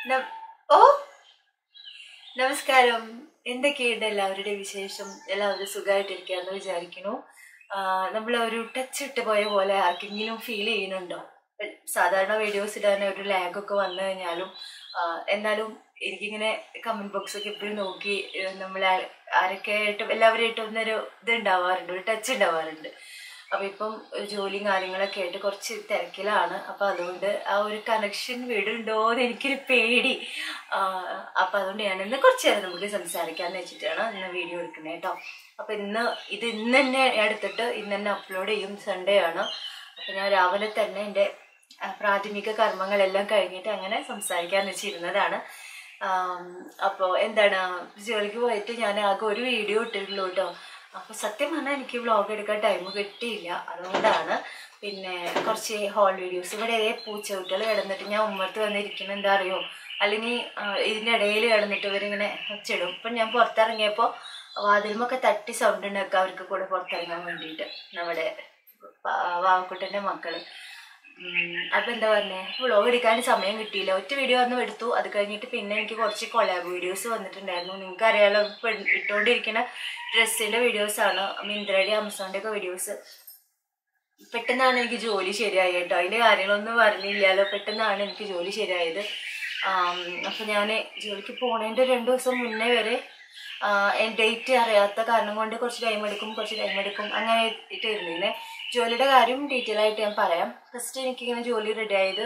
നം- ഓ നമസ്കാരം. എന്തൊക്കെയുണ്ട് എല്ലാവരുടെ വിശേഷം? എല്ലാവരും സുഖമായിട്ടിരിക്കാന്ന് വിചാരിക്കുന്നു. നമ്മൾ ഒരു ടച്ച് ഇട്ട് പോയ പോലെ ആർക്കെങ്കിലും ഫീൽ ചെയ്യുന്നുണ്ടോ? സാധാരണ വീഡിയോസ് ഇടാൻ ഒരു ലാഗൊക്കെ വന്നു കഴിഞ്ഞാലും എന്നാലും എനിക്കിങ്ങനെ കമന്റ് ബോക്സ് ഒക്കെ എപ്പോഴും നോക്കി നമ്മൾ ആരൊക്കെ ആയിട്ടും എല്ലാവരായിട്ടും ഒന്നൊരു ഇത് ഉണ്ടാവാറുണ്ട്, ഒരു ടച്ച് ഉണ്ടാവാറുണ്ട്. അപ്പൊ ഇപ്പം ജോലിയും കാര്യങ്ങളൊക്കെ ആയിട്ട് കുറച്ച് തിരക്കിലാണ്. അപ്പൊ അതുകൊണ്ട് ആ ഒരു കണക്ഷൻ വിടുണ്ടോന്ന് എനിക്കൊരു പേടി. അപ്പൊ അതുകൊണ്ട് ഞാൻ ഇന്ന് കുറച്ച് നേരം നമുക്ക് സംസാരിക്കാന്ന് വെച്ചിട്ടാണ് ഇന്ന് വീഡിയോ എടുക്കുന്നത് കേട്ടോ. അപ്പൊ ഇന്ന് തന്നെ എടുത്തിട്ട് ഇന്ന് തന്നെ അപ്ലോഡ് ചെയ്യും. സൺഡേ ആണ്. അപ്പൊ ഞാൻ രാവിലെ തന്നെ എൻ്റെ പ്രാഥമിക കർമ്മങ്ങളെല്ലാം കഴിഞ്ഞിട്ട് അങ്ങനെ സംസാരിക്കാന്ന് വെച്ചിരുന്നതാണ്. അപ്പോൾ എന്താണ്, ജോലിക്ക് പോയിട്ട് ഞാൻ ആകെ ഒരു വീഡിയോ ഇട്ടിട്ടുള്ളൂ കേട്ടോ. അപ്പൊ സത്യം പറഞ്ഞാൽ എനിക്ക് വ്ളോഗ് എടുക്കാൻ ടൈം കിട്ടിയില്ല. അതുകൊണ്ടാണ് പിന്നെ കുറച്ച് ഹോൾ വീഡിയോസ്. ഇവിടെ പൂച്ചകുട്ടികൾ കിടന്നിട്ട് ഞാൻ ഉമ്മർത്ത് വന്നിരിക്കുന്നത് എന്താ അറിയോ, അല്ലെങ്കിൽ ഇതിൻ്റെ ഇടയിൽ കിടന്നിട്ട് ഇവരിങ്ങനെ വെച്ചിടും. ഇപ്പം ഞാൻ പുറത്തിറങ്ങിയപ്പോൾ വാതിലുമൊക്കെ തട്ടി സൗണ്ട് ഉണ്ടാക്കുക അവർക്ക് കൂടെ പുറത്തിറങ്ങാൻ വേണ്ടിയിട്ട്, നമ്മുടെ വാവക്കുട്ടൻ്റെ മക്കള്. അപ്പൊ എന്താ പറഞ്ഞേ, വ്ളോഗ് എടുക്കാൻ സമയം കിട്ടിയില്ല. ഒറ്റ വീഡിയോ വന്ന് എടുത്തു. അത് കഴിഞ്ഞിട്ട് പിന്നെ എനിക്ക് കുറച്ച് കൊളാബ് വീഡിയോസ് വന്നിട്ടുണ്ടായിരുന്നു. നിങ്ങൾക്ക് അറിയാലോ, ഇപ്പൊ ഇട്ടുകൊണ്ടിരിക്കുന്ന ഡ്രസ്സിന്റെ വീഡിയോസ് ആണ്, മിന്ത്രയുടെ ആമസോണിന്റെ ഒക്കെ വീഡിയോസ്. പെട്ടെന്നാണ് എനിക്ക് ജോലി ശരിയായത് കേട്ടോ. അതിന്റെ കാര്യങ്ങളൊന്നും പറഞ്ഞില്ലല്ലോ. പെട്ടെന്നാണ് എനിക്ക് ജോലി ശരിയായത്. അപ്പൊ ഞാൻ ജോലിക്ക് പോണതിന്റെ 2 ദിവസം മുന്നേ വരെ ഡേറ്റ് അറിയാത്ത കാരണം കൊണ്ട് കുറച്ച് ടൈം എടുക്കും അങ്ങനെ ഇട്ടിരുന്നേ. ജോലിയുടെ കാര്യം ഡീറ്റെയിൽ ആയിട്ട് ഞാൻ പറയാം. ഫസ്റ്റ് എനിക്കിങ്ങനെ ജോലി റെഡി ആയത്,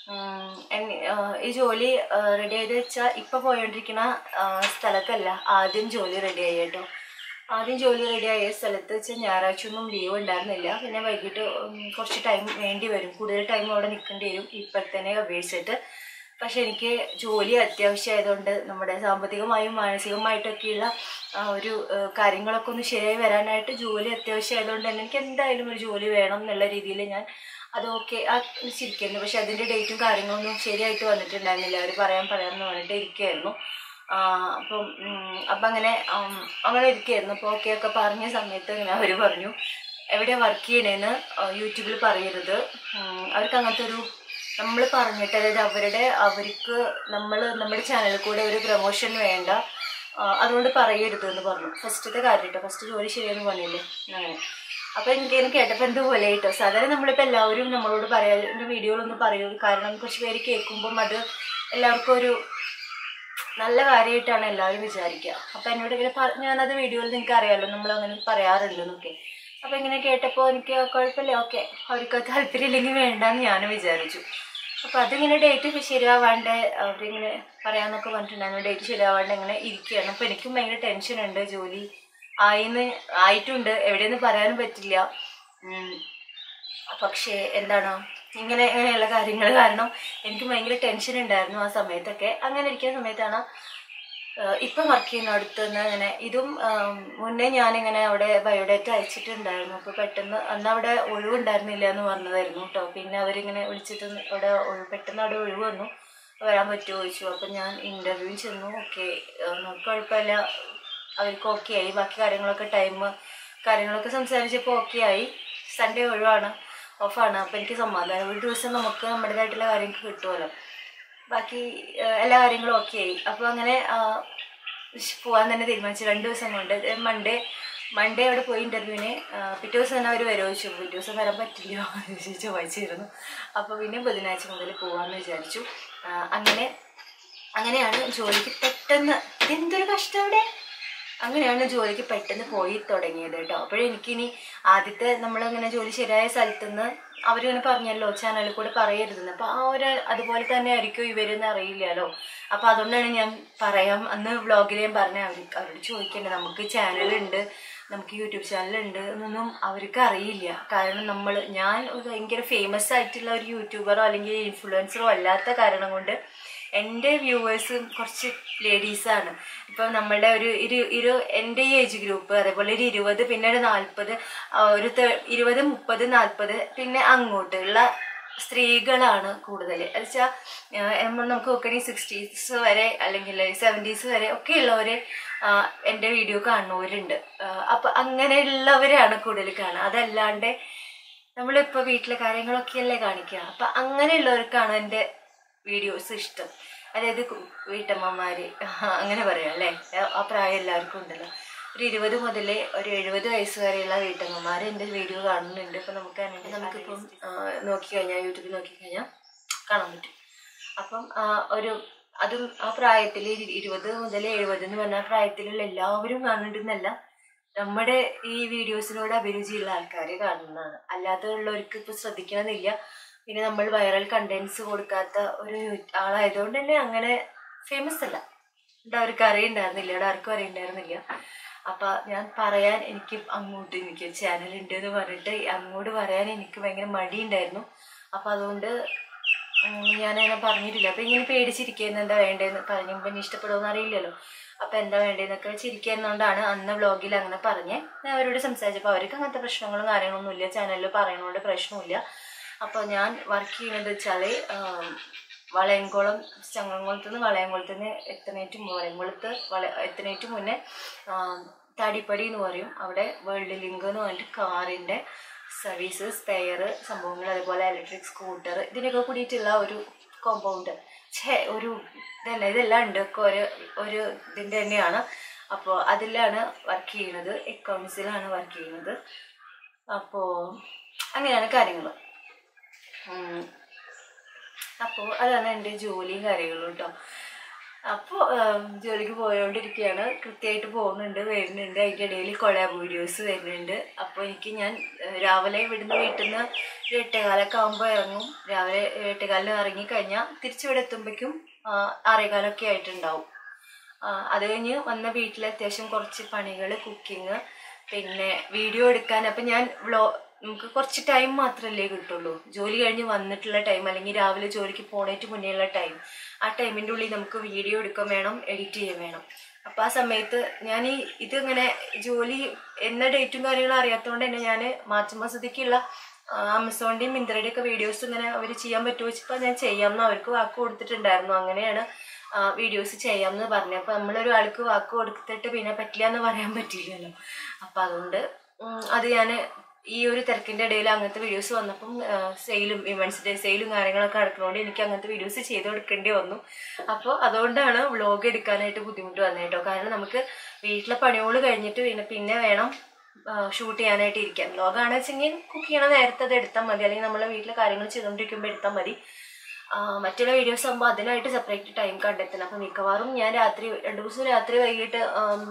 ഈ ജോലി റെഡി ആയത് വെച്ചാൽ ഇപ്പൊ പോയോണ്ടിരിക്കുന്ന സ്ഥലത്തല്ല, ആദ്യം ജോലി റെഡി ആയി കേട്ടോ. ആദ്യം ജോലി റെഡി ആയ സ്ഥലത്ത് വെച്ചാൽ ഞായറാഴ്ച ഒന്നും ലീവ് ഉണ്ടായിരുന്നില്ല. പിന്നെ വൈകിട്ട് കുറച്ച് ടൈം വേണ്ടി വരും, കൂടുതൽ ടൈം അവിടെ നിൽക്കേണ്ടി വരും ഇപ്പോഴത്തേനെ അപേക്ഷിച്ചിട്ട്. പക്ഷെ എനിക്ക് ജോലി അത്യാവശ്യമായതുകൊണ്ട് നമ്മുടെ സാമ്പത്തികമായും മാനസികമായിട്ടൊക്കെയുള്ള ഒരു കാര്യങ്ങളൊക്കെ ഒന്ന് ശരിയായി വരാനായിട്ട് ജോലി അത്യാവശ്യമായതുകൊണ്ട് തന്നെ എനിക്ക് എന്തായാലും ഒരു ജോലി വേണം എന്നുള്ള രീതിയിൽ ഞാൻ അതൊക്കെ ചിരിക്കുന്നു. പക്ഷെ അതിൻ്റെ ഡേറ്റും കാര്യങ്ങളൊന്നും ശരിയായിട്ട് വന്നിട്ടുണ്ടായിരുന്നില്ല. അവർ പറയാമെന്ന് പറഞ്ഞിട്ട് ഇരിക്കുകയായിരുന്നു. അപ്പം അങ്ങനെ ഇരിക്കുകയായിരുന്നു. അപ്പോൾ ഓക്കെ ഒക്കെ പറഞ്ഞ സമയത്ത് ഇങ്ങനെ അവർ പറഞ്ഞു, എവിടെ വർക്ക് ചെയ്യണേന്ന് യൂട്യൂബിൽ പറയരുത്, അവർക്ക് അങ്ങനത്തെ ഒരു നമ്മൾ പറഞ്ഞിട്ട്, അതായത് അവർക്ക് നമ്മുടെ ചാനലിൽ കൂടെ ഒരു പ്രൊമോഷൻ വേണ്ട, അതുകൊണ്ട് പറയരുത് എന്ന് പറഞ്ഞു. ഫസ്റ്റത്തെ കാര്യം കേട്ടോ. ഫസ്റ്റ് ജോലി ശരിയെന്ന് പറഞ്ഞില്ലേ അങ്ങനെ. അപ്പൊ എനിക്ക് കേട്ടപ്പോൾ എന്തുപോലെ കേട്ടോ. സാധാരണ നമ്മളിപ്പോൾ എല്ലാവരും നമ്മളോട് പറയാൻ വീഡിയോയിലൊന്നും പറയൂ, കാരണം കുറച്ച് പേര് കേൾക്കുമ്പം അത് എല്ലാവർക്കും ഒരു നല്ല കാര്യമായിട്ടാണ് എല്ലാവരും വിചാരിക്കുക. അപ്പൊ എന്നോട് ഇങ്ങനെ ഞാനത് വീഡിയോയിൽ നിങ്ങൾക്ക് അറിയാമല്ലോ, നമ്മൾ അങ്ങനെ പറയാറുണ്ടെന്നൊക്കെ. അപ്പൊ ഇങ്ങനെ കേട്ടപ്പോൾ എനിക്ക് കുഴപ്പമില്ല, ഓക്കെ, അവർക്ക് താല്പര്യം ഇല്ലെങ്കിൽ വേണ്ടെന്ന് ഞാൻ വിചാരിച്ചു. അപ്പൊ അതിങ്ങനെ ഡേറ്റ് ശരിയാവാണ്ട് അവരിങ്ങനെ പറയാന്നൊക്കെ പറഞ്ഞിട്ടുണ്ടായിരുന്നു. ഡേറ്റ് ശരിയാവാണ്ട് ഇങ്ങനെ ഇരിക്കുകയാണ്. അപ്പൊ എനിക്കും ഭയങ്കര ടെൻഷനുണ്ട്. ജോലി ആയിട്ടുണ്ട്, എവിടെയെന്ന് പറയാനും പറ്റില്ല. പക്ഷേ എന്താണ്, ഇങ്ങനെയുള്ള കാര്യങ്ങൾ കാരണം എനിക്ക് ഭയങ്കര ടെൻഷൻ ഉണ്ടായിരുന്നു ആ സമയത്തൊക്കെ. അങ്ങനെ ഇരിക്കുന്ന സമയത്താണ് ഇപ്പം വർക്ക് ചെയ്യുന്ന അടുത്ത് നിന്ന് ഇങ്ങനെ ഇതും മുന്നേ ഞാനിങ്ങനെ അവിടെ ബയോഡേറ്റ അയച്ചിട്ടുണ്ടായിരുന്നു. അപ്പോൾ പെട്ടെന്ന് അന്ന് അവിടെ ഒഴിവുണ്ടായിരുന്നില്ല എന്ന് പറഞ്ഞതായിരുന്നു കേട്ടോ. പിന്നെ അവരിങ്ങനെ വിളിച്ചിട്ട് പെട്ടെന്ന് അവിടെ ഒഴിവ് വന്നു, വരാൻ പറ്റുമോ ചോദിച്ചു. അപ്പം ഞാൻ ഇൻ്റർവ്യൂ ചെന്നു. ഓക്കെ, നമുക്ക് കുഴപ്പമില്ല, അവർക്ക് ഓക്കെ ആയി. ബാക്കി കാര്യങ്ങളൊക്കെ സംസാരിച്ചപ്പോൾ ഓക്കെ ആയി. സൺഡേ ഒഴിവാണ്, ഓഫാണ്. അപ്പം എനിക്ക് സമാധാനം, ഒരു ദിവസം നമുക്ക് നമ്മുടേതായിട്ടുള്ള കാര്യങ്ങൾക്ക് കിട്ടുമല്ലോ. ബാക്കി എല്ലാ കാര്യങ്ങളും ഓക്കെ ആയി. അപ്പോൾ അങ്ങനെ പോകാൻ തന്നെ തീരുമാനിച്ചു. 2 ദിവസം കൊണ്ട് മൺഡേ അവിടെ പോയി ഇൻ്റർവ്യൂവിന്. പിറ്റേ ദിവസം തന്നെ അവർ വരുമോ ചോദിച്ചു. പിറ്റേ ദിവസം വരാൻ പറ്റില്ല, ചൊവ്വാഴ്ചയായിരുന്നു. അപ്പോൾ പിന്നെ ബുധനാഴ്ച മുതൽ പോകാമെന്ന് വിചാരിച്ചു. അങ്ങനെയാണ് ജോലിക്ക് പെട്ടെന്ന്, എന്തൊരു കഷ്ടം അവിടെ, അങ്ങനെയാണ് ജോലിക്ക് പെട്ടെന്ന് പോയി തുടങ്ങിയത് കേട്ടോ. അപ്പോഴെനിക്കിനി ആദ്യത്തെ നമ്മളിങ്ങനെ ജോലി ശരിയായ സ്ഥലത്തുനിന്ന് അവരിങ്ങനെ പറഞ്ഞല്ലോ ചാനലിൽ കൂടെ പറയരുതെന്ന്. അപ്പോൾ അതുപോലെ തന്നെ ആയിരിക്കും ഇവരെന്ന് അറിയില്ലല്ലോ. അപ്പോൾ അതുകൊണ്ടാണ് ഞാൻ പറയാം, അന്ന് വ്ളോഗിൽ ഞാൻ പറഞ്ഞ അവരോട് ചോദിക്കേണ്ടത്, നമുക്ക് ചാനലുണ്ട്, നമുക്ക് യൂട്യൂബ് ചാനലുണ്ട് എന്നൊന്നും അവർക്ക് അറിയില്ല. കാരണം ഞാൻ ഭയങ്കര ഫേമസ് ആയിട്ടുള്ള ഒരു യൂട്യൂബറോ അല്ലെങ്കിൽ ഇൻഫ്ലുവൻസറോ അല്ലാത്ത കാരണം കൊണ്ട് എൻ്റെ വ്യൂവേഴ്സ് കുറച്ച് ലേഡീസാണ്. ഇപ്പം നമ്മളുടെ ഒരു എൻ്റെ ഈ ഏജ് ഗ്രൂപ്പ്, അതേപോലെ ഒരു 20, പിന്നെ ഒരു 40, ഒരു 20, 30, 40, പിന്നെ അങ്ങോട്ടുള്ള സ്ത്രീകളാണ് കൂടുതൽ. എന്ന് വെച്ചാൽ നമുക്ക് നോക്കണമെങ്കിൽ 60s വരെ അല്ലെങ്കിൽ 70s വരെ ഒക്കെ ഉള്ളവർ എൻ്റെ വീഡിയോ കാണുന്നവരുണ്ട്. അപ്പം അങ്ങനെയുള്ളവരാണ് കൂടുതൽ കാണുക. അതല്ലാണ്ട് നമ്മളിപ്പോൾ വീട്ടിലെ കാര്യങ്ങളൊക്കെയല്ലേ കാണിക്കുക. അപ്പം അങ്ങനെയുള്ളവർക്കാണ് എൻ്റെ വീഡിയോസ് ഇഷ്ടം. അതായത് വീട്ടമ്മമാര് അങ്ങനെ പറയാം അല്ലേ, ആ പ്രായം എല്ലാവർക്കും ഉണ്ടല്ലോ. ഒരു 20 മുതൽ ഒരു 70 വയസ്സ് വരെയുള്ള വീട്ടമ്മമാർ എൻ്റെ വീഡിയോ കാണുന്നുണ്ട്. അപ്പം നമുക്കിപ്പം നോക്കിക്കഴിഞ്ഞാൽ യൂട്യൂബിൽ നോക്കിക്കഴിഞ്ഞാൽ കാണാൻ പറ്റും. അപ്പം അതും ആ പ്രായത്തിൽ 20 മുതൽ 70 എന്ന് പറഞ്ഞ പ്രായത്തിലുള്ള എല്ലാവരും കാണുന്നുണ്ടെന്നല്ല, നമ്മുടെ ഈ വീഡിയോസിനോട് അഭിരുചിയുള്ള ആൾക്കാർ കാണുന്നതാണ്. അല്ലാത്തുള്ളവർക്ക് ഇപ്പോൾ ശ്രദ്ധിക്കണമെന്നില്ല. പിന്നെ നമ്മൾ വൈറൽ കണ്ടന്റ്സ് കൊടുക്കാത്ത ഒരു ആളായതുകൊണ്ട് തന്നെ അങ്ങനെ ഫേമസ് അല്ല. അവർക്ക് അറിയണ്ടായിരുന്നില്ല, ഇവിടെ ആർക്കും അറിയണ്ടായിരുന്നില്ല. അപ്പം ഞാൻ പറയാൻ എനിക്ക് ചാനൽ ഉണ്ട് എന്ന് പറഞ്ഞിട്ട് അങ്ങോട്ട് പറയാൻ എനിക്ക് ഭയങ്കര മടിയുണ്ടായിരുന്നു. അപ്പം അതുകൊണ്ട് ഞാനങ്ങനെ പറഞ്ഞിട്ടില്ല. അപ്പം ഇങ്ങനെ പേടിച്ചിരിക്കുന്നത് എന്താ വേണ്ടതെന്ന് പറയുമ്പോൾ പിന്നെ ഇഷ്ടപ്പെടുമെന്ന് അറിയില്ലല്ലോ. അപ്പം എന്താ വേണ്ടതെന്നൊക്കെ ചിരിക്കുന്നതുകൊണ്ടാണ് അന്ന് വ്ളോഗിൽ അങ്ങനെ പറഞ്ഞേ. ഞാൻ അവരോട് സംസാരിച്ചപ്പോൾ അവർക്ക് അങ്ങനത്തെ പ്രശ്നങ്ങളും കാര്യങ്ങളൊന്നുമില്ല, ചാനലിൽ പറയുന്നതുകൊണ്ട് പ്രശ്നമില്ല. അപ്പോൾ ഞാൻ വർക്ക് ചെയ്യുന്നത് വെച്ചാൽ വളയംകുളം, ചങ്ങംകുളത്തുനിന്ന് വളയംകുളത്തുനിന്ന് എത്തുന്നേറ്റ് മുന്നേ താടിപ്പടി എന്ന് പറയും, അവിടെ വേൾഡ് ലിങ്ക് എന്ന് പറഞ്ഞിട്ട് കാറിൻ്റെ സർവീസ്, സ്പെയർ സംഭവങ്ങൾ, അതുപോലെ ഇലക്ട്രിക് സ്കൂട്ടർ, ഇതിനൊക്കെ കൂടിയിട്ടുള്ള ഒരു കോമ്പൗണ്ട് ഇതെല്ലാം ഉണ്ട്. ഒക്കെ ഒരു ഇതിൻ്റെ തന്നെയാണ്. അപ്പോൾ അതിലാണ് വർക്ക് ചെയ്യുന്നത്, അക്കൗണ്ട്സിലാണ് വർക്ക് ചെയ്യുന്നത്. അപ്പോൾ അങ്ങനെയാണ് കാര്യങ്ങൾ. അപ്പോൾ അതാണ് എൻ്റെ ജോലിയും കാര്യങ്ങളും കേട്ടോ. അപ്പോൾ ജോലിക്ക് പോയോണ്ടിരിക്കുകയാണ്, കൃത്യമായിട്ട് പോകുന്നുണ്ട്, വരുന്നുണ്ട്. അതിൻ്റെ ഇടയിൽ കൊളാബ് വീഡിയോസ് വരുന്നുണ്ട്. അപ്പോൾ ഞാൻ രാവിലെ ഇവിടുന്ന് വീട്ടിൽ നിന്ന് 8:15 ആകുമ്പോൾ ഇറങ്ങും. രാവിലെ 8:15 ഇറങ്ങിക്കഴിഞ്ഞാൽ തിരിച്ചിവിടെ എത്തുമ്പോഴേക്കും 6:15 ആയിട്ടുണ്ടാവും. അത് കഴിഞ്ഞ് വന്ന വീട്ടിൽ അത്യാവശ്യം കുറച്ച് പണികൾ, കുക്കിങ്, പിന്നെ വീഡിയോ എടുക്കാൻ. അപ്പം നമുക്ക് കുറച്ച് ടൈം മാത്രമല്ലേ കിട്ടുള്ളൂ, ജോലി കഴിഞ്ഞ് വന്നിട്ടുള്ള ടൈം, അല്ലെങ്കിൽ രാവിലെ ജോലിക്ക് പോണേറ്റ് മുന്നേ ഉള്ള ടൈം. ആ ടൈമിൻ്റെ ഉള്ളിൽ നമുക്ക് വീഡിയോ എടുക്കാൻ വേണം, എഡിറ്റ് ചെയ്യാൻ വേണം. അപ്പോൾ ആ സമയത്ത് ഞാൻ ഇതിങ്ങനെ ജോലി എന്ന ഡേറ്റും കാര്യങ്ങളും അറിയാത്തതുകൊണ്ട് തന്നെ ഞാൻ മാർച്ച് മാസത്തേക്കുള്ള ആമസോണിൻ്റെയും മിന്ത്രയുടെയും ഒക്കെ വീഡിയോസ് ഇങ്ങനെ അവർ ചെയ്യാൻ പറ്റുമോ വെച്ചപ്പോൾ ഞാൻ ചെയ്യാമെന്ന് അവർക്ക് വാക്ക് കൊടുത്തിട്ടുണ്ടായിരുന്നു. അങ്ങനെയാണ് വീഡിയോസ് ചെയ്യാമെന്ന് പറഞ്ഞു. അപ്പോൾ നമ്മളൊരാൾക്ക് വാക്ക് കൊടുത്തിട്ട് പിന്നെ പറ്റില്ല എന്ന് പറയാൻ പറ്റില്ലല്ലോ. അപ്പം അതുകൊണ്ട് അത് ഞാൻ ഈ ഒരു തിരക്കിൻ്റെ ഇടയിൽ അങ്ങനത്തെ വീഡിയോസ് വന്നപ്പം സെയിലും വിമൻസ് ഡേ സെയിലും കാര്യങ്ങളൊക്കെ നടക്കുന്നതുകൊണ്ട് എനിക്ക് അങ്ങനത്തെ വീഡിയോസ് ചെയ്ത് കൊടുക്കേണ്ടി വന്നു. അപ്പോൾ അതുകൊണ്ടാണ് വ്ളോഗ് എടുക്കാനായിട്ട് ബുദ്ധിമുട്ട് വന്നത് കേട്ടോ. കാരണം നമുക്ക് വീട്ടിലെ പണികൾ കഴിഞ്ഞിട്ട് പിന്നെ വേണം ഷൂട്ട് ചെയ്യാനായിട്ട് ഇരിക്കാം. വ്ളോഗാണെന്ന് വെച്ചെങ്കിൽ കുക്ക് ചെയ്യണ നേരത്തെ അത് എടുത്താൽ മതി, അല്ലെങ്കിൽ നമ്മളെ വീട്ടിലെ കാര്യങ്ങൾ ചെയ്തുകൊണ്ടിരിക്കുമ്പോൾ എടുത്താൽ മതി. മറ്റുള്ള വീഡിയോസ് ആകുമ്പോൾ അതിനായിട്ട് സെപ്പറേറ്റ് ടൈം കണ്ടെത്തണം. അപ്പോൾ മിക്കവാറും ഞാൻ 2 ദിവസം രാത്രി വൈകിട്ട്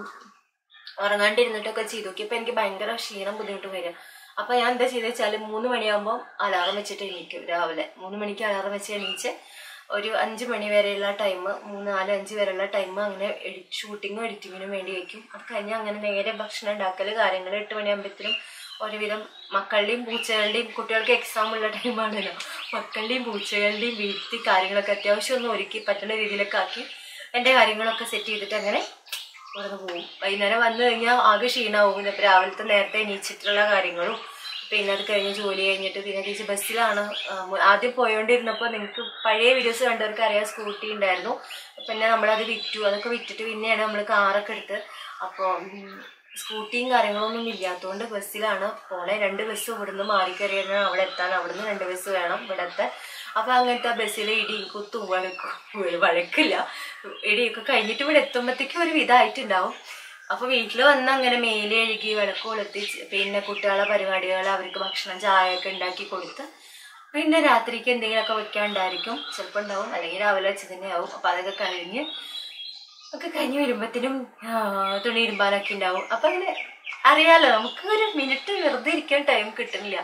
ഉറങ്ങാണ്ടിരുന്നിട്ടൊക്കെ ചെയ്തു നോക്കിയപ്പോൾ എനിക്ക് ഭയങ്കര ക്ഷീണം, ബുദ്ധിമുട്ട് വരിക. അപ്പം ഞാൻ എന്താ ചെയ്തെന്ന് വെച്ചാൽ 3 മണിയാകുമ്പോൾ അലാറം വെച്ചിട്ട് എണീക്കും. രാവിലെ 3 മണിക്ക് അലാറം വെച്ച് എണീച്ച് ഒരു 5 മണി വരെയുള്ള ടൈം, 3, 4, 5 വരെയുള്ള ടൈം അങ്ങനെ ഷൂട്ടിങ്ങും എഡിറ്റിങ്ങിനും വേണ്ടി വയ്ക്കും. അത് കഴിഞ്ഞ് അങ്ങനെ നേരെ ഭക്ഷണം ഉണ്ടാക്കൽ കാര്യങ്ങൾ 8 മണിയാകുമ്പോഴത്തേനും ഒരുവിധം മക്കളുടെയും പൂച്ചകളുടെയും, കുട്ടികൾക്ക് എക്സാം ഉള്ള ടൈമാണല്ലോ, മക്കളുടെയും പൂച്ചകളുടെയും വീട്ടിൽ കാര്യങ്ങളൊക്കെ അത്യാവശ്യം ഒന്ന് ഒരുക്കി പറ്റുന്ന രീതിയിലൊക്കെ ആക്കി എൻ്റെ കാര്യങ്ങളൊക്കെ സെറ്റ് ചെയ്തിട്ട് അങ്ങനെ ഇവിടെ പോകും. വൈകുന്നേരം വന്നു കഴിഞ്ഞാൽ ആകെ ക്ഷീണമാവും. ഇപ്പോൾ രാവിലത്തെ നേരത്തെ എണീച്ചിട്ടുള്ള കാര്യങ്ങളും പിന്നെ അത് കഴിഞ്ഞ് ജോലി കഴിഞ്ഞിട്ട് പിന്നെ തിരിച്ച് ബസ്സിലാണ് ആദ്യം പോയോണ്ടിരുന്നപ്പോൾ. നിങ്ങൾക്ക് പഴയ വീഡിയോസ് കണ്ടവർക്ക് അറിയാം, സ്കൂട്ടി ഉണ്ടായിരുന്നു. പിന്നെ നമ്മളത് വിറ്റു. അതൊക്കെ വിറ്റിട്ട് പിന്നെയാണ് നമ്മൾ കാറൊക്കെ എടുത്ത്. അപ്പോൾ സ്കൂട്ടിയും കാര്യങ്ങളൊന്നും ഇല്ലാത്തതുകൊണ്ട് ബസ്സിലാണ് പോണേ. 2 ബസ് ഇവിടുന്ന് മാറിക്കറിയാൻ അവിടെ എത്താൻ, അവിടുന്ന് 2 ബസ് വേണം ഇവിടത്തെ. അപ്പം അങ്ങനത്തെ ബസ്സിൽ ഇടിയും കുത്തും വഴക്കില്ല, ഇടിയൊക്കെ കഴിഞ്ഞിട്ട് ഇവിടെ എത്തുമ്പോഴത്തേക്കും ഒരു വിധമായിട്ടുണ്ടാവും. അപ്പോൾ വീട്ടിൽ വന്ന് അങ്ങനെ മേലെ കഴുകി വിളക്ക് കൊളുത്തി പിന്നെ കുട്ടികളെ പരിപാടികൾ, അവർക്ക് ഭക്ഷണം ചായയൊക്കെ ഉണ്ടാക്കി കൊടുത്ത് പിന്നെ രാത്രിക്ക് എന്തെങ്കിലുമൊക്കെ വെക്കാണ്ടായിരിക്കും, ചിലപ്പോൾ ഉണ്ടാവും, അല്ലെങ്കിൽ രാവിലെ വെച്ച് തന്നെ ആവും. അപ്പോൾ അതൊക്കെ കഴിഞ്ഞ് വരുമ്പോഴത്തേനും തുണി ഇരുമ്പാനൊക്കെ ഉണ്ടാവും. അപ്പം അങ്ങനെ അറിയാലോ, നമുക്ക് ഒരു മിനിറ്റ് വെറുതെ ഇരിക്കാൻ ടൈം കിട്ടുന്നില്ല.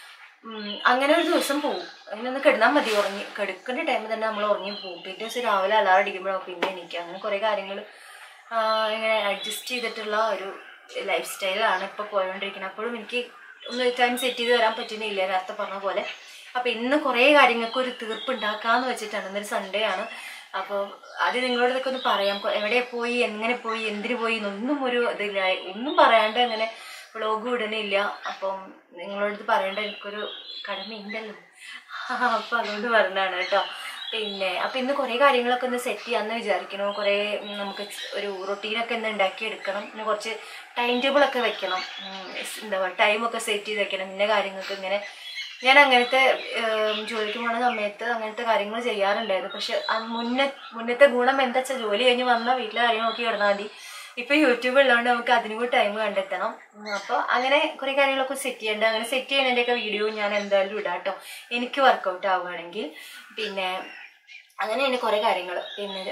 അങ്ങനെ ഒരു ദിവസം പോവും. അങ്ങനെ ഒന്ന് കിടന്നാൽ മതി, കിടക്കേണ്ട ടൈമിൽ തന്നെ നമ്മൾ ഉറങ്ങി പോകും. പിറ്റേ ദിവസം രാവിലെ അലാറം അടിക്കുമ്പോഴോ പിന്നെ എനിക്ക് അങ്ങനെ കുറേ കാര്യങ്ങൾ ഇങ്ങനെ അഡ്ജസ്റ്റ് ചെയ്തിട്ടുള്ള ഒരു ലൈഫ് സ്റ്റൈലാണ് ഇപ്പോൾ പോയോണ്ടിരിക്കുന്നത്. അപ്പോഴും എനിക്ക് ഒന്ന് ടൈം സെറ്റ് ചെയ്ത് വരാൻ പറ്റുന്നില്ല, നേരത്തെ പറഞ്ഞ പോലെ. അപ്പോൾ ഇന്ന് കുറേ കാര്യങ്ങൾക്ക് ഒരു തീർപ്പ് ഉണ്ടാക്കാമെന്ന് വെച്ചിട്ടാണ്. ഇന്നൊരു സൺഡേ ആണ്. അപ്പോൾ അത് നിങ്ങളോടൊക്കെ ഒന്ന് പറയാം, എവിടെ പോയി, എങ്ങനെ പോയി, എന്തിനു പോയി എന്നൊന്നും ഒരു ഇതില്ല, ഒന്നും പറയാണ്ട് അങ്ങനെ വ്ളോഗ് ഇടുന്നില്ല. അപ്പം നിങ്ങളോട് പറയേണ്ട എനിക്കൊരു കടമയുണ്ടല്ലോ. അപ്പം അതുകൊണ്ട് പറഞ്ഞതാണ് കേട്ടോ. പിന്നെ അപ്പം ഇന്ന് കുറേ കാര്യങ്ങളൊക്കെ ഒന്ന് സെറ്റ് ചെയ്യാമെന്ന് വിചാരിക്കണം. കുറേ നമുക്ക് ഒരു റൊട്ടീനൊക്കെ ഒന്ന് ഉണ്ടാക്കിയെടുക്കണം. പിന്നെ കുറച്ച് ടൈം ടേബിളൊക്കെ വെക്കണം, എന്താ പറയുക, ടൈമൊക്കെ സെറ്റ് ചെയ്ത് വെക്കണം. ഇന്ന കാര്യങ്ങൾക്ക് ഇങ്ങനെ ഞാൻ അങ്ങനത്തെ ജോലിക്ക് പോകുന്ന സമയത്ത് അങ്ങനത്തെ കാര്യങ്ങൾ ചെയ്യാറുണ്ടായിരുന്നു. പക്ഷെ മുന്നത്തെ ഗുണം എന്താ വെച്ചാൽ ജോലി കഴിഞ്ഞ് വന്നാൽ വീട്ടിലെ കാര്യം നോക്കി കിടന്നാൽ മതി. ഇപ്പൊ യൂട്യൂബ് ഉള്ളതുകൊണ്ട് നമുക്ക് അതിനും കൂടി ടൈം കണ്ടെത്തണം. അപ്പോൾ അങ്ങനെ കുറെ കാര്യങ്ങളൊക്കെ സെറ്റ് ചെയ്യേണ്ട. അങ്ങനെ സെറ്റ് ചെയ്യുന്നതിൻ്റെയൊക്കെ വീഡിയോ ഞാൻ എന്തായാലും ഇടാം കേട്ടോ, എനിക്ക് വർക്കൗട്ട് ആവുകയാണെങ്കിൽ. പിന്നെ അങ്ങനെയാണ് കുറെ കാര്യങ്ങൾ. പിന്നെ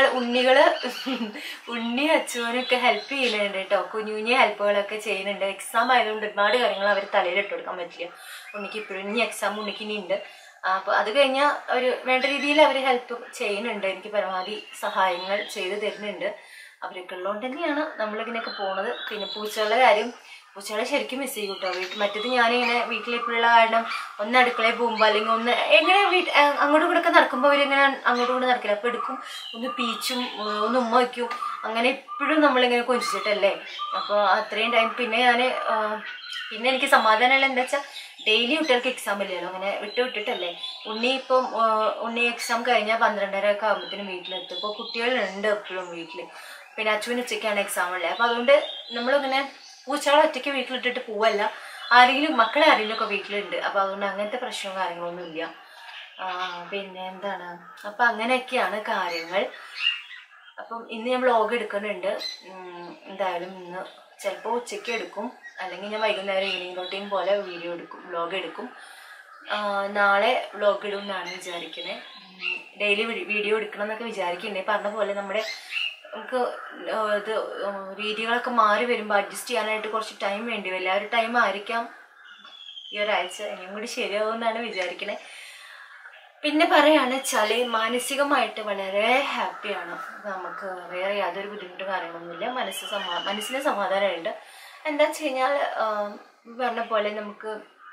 ഉണ്ണി അച്ചുവിനൊക്കെ ഹെൽപ്പ് ചെയ്യുന്നുണ്ട് കേട്ടോ. കുഞ്ഞു കുഞ്ഞു ഹെൽപ്പുകളൊക്കെ ചെയ്യുന്നുണ്ട്. എക്സാം ആയതുകൊണ്ട് ഒരുപാട് കാര്യങ്ങൾ അവർ തലയിലിട്ട് കൊടുക്കാൻ പറ്റില്ല. ഉണ്ണിക്ക് ഇപ്പോഴും ഇനി എക്സാം ഉണ്ണിക്ക് ഇനി ഉണ്ട്. അപ്പോൾ അത് കഴിഞ്ഞാൽ അവർ വേണ്ട രീതിയിൽ അവർ ഹെൽപ്പ് ചെയ്യുന്നുണ്ട്. എനിക്ക് പരമാവധി സഹായങ്ങൾ ചെയ്തു തരുന്നുണ്ട്. അവരൊക്കെ ഉള്ളതുകൊണ്ട് തന്നെയാണ് നമ്മളിങ്ങനെയൊക്കെ പോണത്. പിന്നെ പൂച്ചകളുടെ കാര്യം, പൂച്ചകളെ ശരിക്കും മിസ് ചെയ്യും കേട്ടോ. മറ്റേത് ഞാനിങ്ങനെ വീട്ടിലിപ്പോഴുള്ള കാരണം ഒന്ന് അടുക്കളയിൽ പോകുമ്പോൾ അല്ലെങ്കിൽ ഒന്ന് എങ്ങനെ അങ്ങോട്ടും ഇങ്ങോട്ടൊക്കെ നടക്കുമ്പോൾ അവരിങ്ങനെ അങ്ങോട്ടും ഇങ്ങോട്ട് നടക്കില്ല. അപ്പോൾ എടുക്കും, ഒന്ന് പീച്ചും ഒന്ന് ഉമ്മ വയ്ക്കും. അങ്ങനെ എപ്പോഴും നമ്മളിങ്ങനെ കൊഞ്ചിച്ചിട്ടല്ലേ. അപ്പോൾ അത്രയും ടൈം പിന്നെ എനിക്ക് സമാധാനമുള്ള എന്താ വെച്ചാൽ ഡെയിലി കുട്ടികൾക്ക് എക്സാം ഇല്ലല്ലോ, അങ്ങനെ വിട്ടിട്ടല്ലേ. ഉണ്ണി എക്സാം കഴിഞ്ഞാൽ 12:30 ഒക്കെ ആകുമ്പോഴത്തേനും വീട്ടിലെത്തും. ഇപ്പോൾ കുട്ടികളുണ്ട് എപ്പോഴും വീട്ടിൽ. പിന്നെ അച്ഛനും ഉച്ചയ്ക്കാണ് എക്സാം ഉള്ളത്. അപ്പോൾ അതുകൊണ്ട് നമ്മളിങ്ങനെ പൂച്ചകളെ ഒറ്റയ്ക്ക് വീട്ടിലിട്ടിട്ട് പോവല്ല, മക്കളെ ആരെങ്കിലും ഒക്കെ വീട്ടിലുണ്ട്. അപ്പോൾ അതുകൊണ്ട് അങ്ങനത്തെ പ്രശ്നവും കാര്യങ്ങളൊന്നും ഇല്ല. പിന്നെ എന്താണ്, അപ്പം അങ്ങനെയൊക്കെയാണ് കാര്യങ്ങൾ. അപ്പം ഇന്ന് ഞാൻ വ്ളോഗ് എടുക്കുന്നുണ്ട്. എന്തായാലും ഇന്ന് ചിലപ്പോൾ ഉച്ചയ്ക്ക് എടുക്കും, അല്ലെങ്കിൽ ഞാൻ വൈകുന്നേരം ഈവനിങ് റൂട്ടീൻ പോലെ വ്ളോഗ് എടുക്കും. നാളെ വ്ളോഗ് ഇടും എന്നാണ് വിചാരിക്കുന്നത്. ഡെയിലി വീഡിയോ എടുക്കണം എന്നൊക്കെ വിചാരിക്കുന്നുണ്ട്. പറഞ്ഞ പോലെ നമുക്ക് ഇത് രീതികളൊക്കെ മാറി വരുമ്പോൾ അഡ്ജസ്റ്റ് ചെയ്യാനായിട്ട് കുറച്ച് ടൈം വേണ്ടി വരില്ല. ആ ഒരു ടൈം ആയിരിക്കാം ഈ ഒരാഴ്ച ഇനിയും കൂടി ശരിയാവുമെന്നാണ് വിചാരിക്കണേ. പിന്നെ പറയുകയാണെന്ന് വെച്ചാൽ മാനസികമായിട്ട് വളരെ ഹാപ്പിയാണ്. നമുക്ക് വേറെ യാതൊരു ബുദ്ധിമുട്ടും കാര്യങ്ങളൊന്നുമില്ല. മനസ്സിന് സമാധാനമുണ്ട്. എന്താ വെച്ച് കഴിഞ്ഞാൽ പറഞ്ഞ പോലെ നമുക്ക്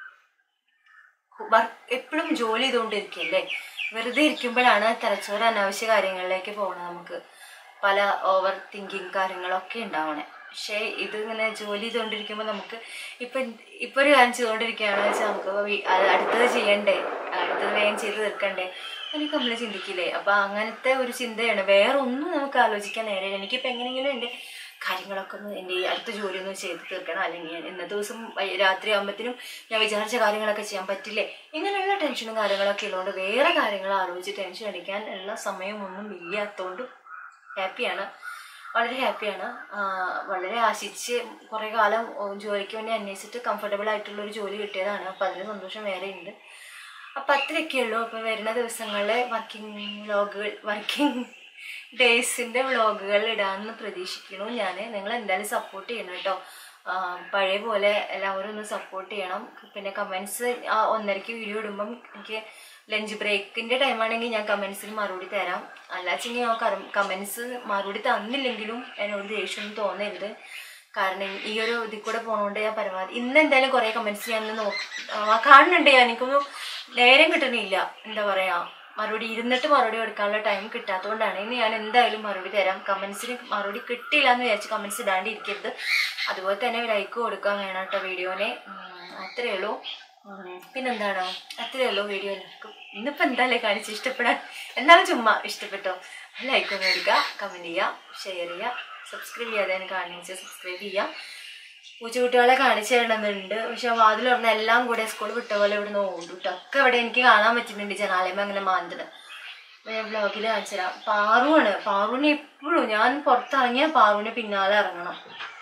എപ്പോഴും ജോലി ചെയ്തുകൊണ്ടിരിക്കുകയല്ലേ. വെറുതെ ഇരിക്കുമ്പോഴാണ് തലച്ചോറ് അനാവശ്യ കാര്യങ്ങളിലേക്ക് പോകണം. നമുക്ക് പല ഓവർ തിങ്കിങ് കാര്യങ്ങളൊക്കെ ഉണ്ടാവണേ. പക്ഷേ ഇതിങ്ങനെ ജോലി ചെയ്തുകൊണ്ടിരിക്കുമ്പോൾ നമുക്ക് ഇപ്പം ഒരു കാര്യം ചെയ്തുകൊണ്ടിരിക്കുകയാണെന്ന് വെച്ചാൽ നമുക്ക് അടുത്തത് ചെയ്യണ്ടേ, അടുത്തത് വേഗം ചെയ്ത് തീർക്കണ്ടേ, എനിക്ക് നമ്മൾ ചിന്തിക്കില്ലേ. അപ്പം അങ്ങനത്തെ ഒരു ചിന്തയാണ്. വേറെ ഒന്നും നമുക്ക് ആലോചിക്കാൻ നേരെയില്ല. എനിക്കിപ്പോൾ എങ്ങനെയെങ്കിലും എൻ്റെ കാര്യങ്ങളൊക്കെ എൻ്റെ ഈ അടുത്ത ജോലി ഒന്ന് ചെയ്ത് തീർക്കണം, അല്ലെങ്കിൽ ഇന്നത്തെ ദിവസം രാത്രി ആകുമ്പോഴത്തേനും ഞാൻ വിചാരിച്ച കാര്യങ്ങളൊക്കെ ചെയ്യാൻ പറ്റില്ലേ, ഇങ്ങനെയുള്ള ടെൻഷനും കാര്യങ്ങളൊക്കെ ഉള്ളതുകൊണ്ട് വേറെ കാര്യങ്ങൾ ആലോചിച്ച് ടെൻഷൻ അടിക്കാൻ ഉള്ള സമയമൊന്നും ഇല്ലാത്തതുകൊണ്ട് ഹാപ്പിയാണ്, വളരെ ഹാപ്പിയാണ്. വളരെ ആശിച്ച് കുറേ കാലം ജോലിക്ക് വേണ്ടി അന്വേഷിച്ചിട്ട് കംഫർട്ടബിൾ ആയിട്ടുള്ളൊരു ജോലി കിട്ടിയതാണ്. അപ്പോൾ അതിന് സന്തോഷം വേറെ ഉണ്ട്. അപ്പം അത്രയൊക്കെ ഉള്ളൂ. അപ്പോൾ വരുന്ന ദിവസങ്ങളിലെ വർക്കിംഗ് ഡേയ്സിൻ്റെ വ്ളോഗുകൾ ഇടാമെന്ന് പ്രതീക്ഷിക്കുന്നു ഞാൻ. നിങ്ങൾ എന്തായാലും സപ്പോർട്ട് ചെയ്യണം കേട്ടോ. പഴയ പോലെ എല്ലാവരും ഒന്ന് സപ്പോർട്ട് ചെയ്യണം. പിന്നെ കമൻസ് 1:30 വീഡിയോ ഇടുമ്പം എനിക്ക് ലഞ്ച് ബ്രേക്കിൻ്റെ ടൈമാണെങ്കിൽ ഞാൻ കമൻസിന് മറുപടി തരാം. അല്ലാച്ചെങ്കിൽ ഞാൻ കമൻസ് മറുപടി തന്നില്ലെങ്കിലും എന്നോട് ദേഷ്യമൊന്നും തോന്നരുത്. കാരണം ഈ ഒരു ഇതിൽ കൂടെ പോകണോണ്ട് ഞാൻ പരമാവധി ഇന്ന് എന്തായാലും കുറേ കമൻസ് ഞാൻ കാണുന്നുണ്ട്. എനിക്കൊന്നും നേരം കിട്ടണില്ല, എന്താ പറയുക, ഇരുന്നിട്ട് മറുപടി കൊടുക്കാനുള്ള ടൈം കിട്ടാത്തതുകൊണ്ടാണ്. ഇനി ഞാൻ എന്തായാലും മറുപടി തരാം. കമൻസിന് മറുപടി കിട്ടിയില്ല എന്ന് വിചാരിച്ച് കമൻസ് ഇടാണ്ടിരിക്കരുത്. അതുപോലെ തന്നെ ലൈക്ക് കൊടുക്കാൻ വേണം കേട്ടോ വീഡിയോനെ. അത്രയേ ഉള്ളൂ. പിന്നെന്താണ്, അത്രയേ ഉള്ളൂ വീഡിയോ. എല്ലാവർക്കും ഇന്നിപ്പോൾ എന്തായാലും കാണിച്ച് ഇഷ്ടപ്പെടാൻ എന്നാലും ചുമ്മാ ഇഷ്ടപ്പെട്ടോ ലൈക്ക് ഒന്ന് കൊടുക്കുക, കമൻറ്റ് ചെയ്യുക, ഷെയർ ചെയ്യുക, സബ്സ്ക്രൈബ് ചെയ്യാതെ കാണിച്ച് സബ്സ്ക്രൈബ് ചെയ്യുക. പൂച്ചക്കുട്ടികളെ കാണിച്ചു തരണമെന്നുണ്ട്. പക്ഷെ വാതിൽ പറഞ്ഞ എല്ലാം കൂടെ സ്കൂൾ വിട്ട പോലെ ഇവിടുന്ന് ഓടും കേട്ടോ. ഒക്കെ ഇവിടെ എനിക്ക് കാണാൻ പറ്റുന്നുണ്ട് ജനാലയം അങ്ങനെ മാന്തത്. ഞാൻ വ്ളോഗിൽ കാണിച്ചു തരാം. പാറുവിന് എപ്പോഴും ഞാൻ പുറത്തിറങ്ങിയാൽ പാറുവിന് പിന്നാലെ ഇറങ്ങണം.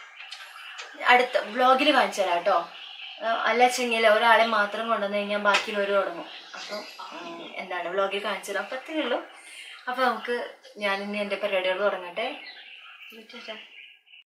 അടുത്ത വ്ളോഗിൽ കാണിച്ചു തരാം കേട്ടോ. അല്ലച്ചെങ്കിൽ ഒരാളെ മാത്രം കൊണ്ടുവന്ന് കഴിഞ്ഞാൽ ബാക്കിയുള്ളവർ തുടങ്ങും. അപ്പം എന്താണ് വ്ളോഗിൽ കാണിച്ചു തരാം. അപ്പം അത്രയേ ഉള്ളൂ. അപ്പം നമുക്ക് ഞാനിന്ന് എൻ്റെ പരിപാടികൾ തുടങ്ങട്ടെ.